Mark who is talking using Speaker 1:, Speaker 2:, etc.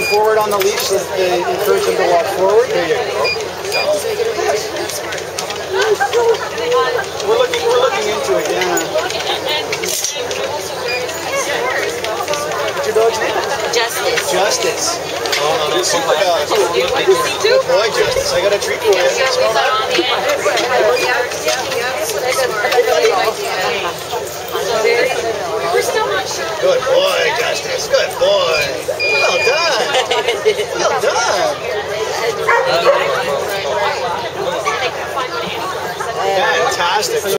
Speaker 1: forward on the leash so that they encourage them to walk forward. There you go. We're looking into it, yeah. What's your dog's name?
Speaker 2: Justice.
Speaker 1: Justice. Oh, super dog. Good boy, Justice. I got a treat for you. Smell that?
Speaker 2: We're still not sure.
Speaker 1: Good boy, Justice. Good boy. Well done. Well done. Fantastic.